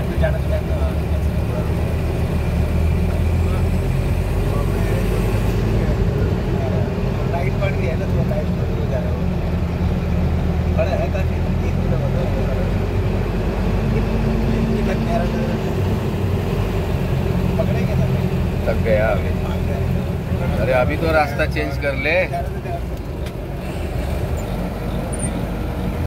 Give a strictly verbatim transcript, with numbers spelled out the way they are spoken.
थक गया। अरे अभी तो रास्ता चेंज कर ले।